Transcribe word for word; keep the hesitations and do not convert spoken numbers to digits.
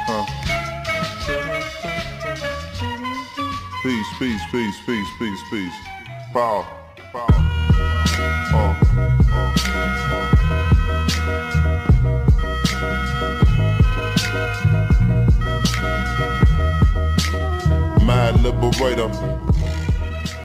Huh. Peace, peace, peace, peace, peace, peace. Power. Power. Uh. Mad liberator,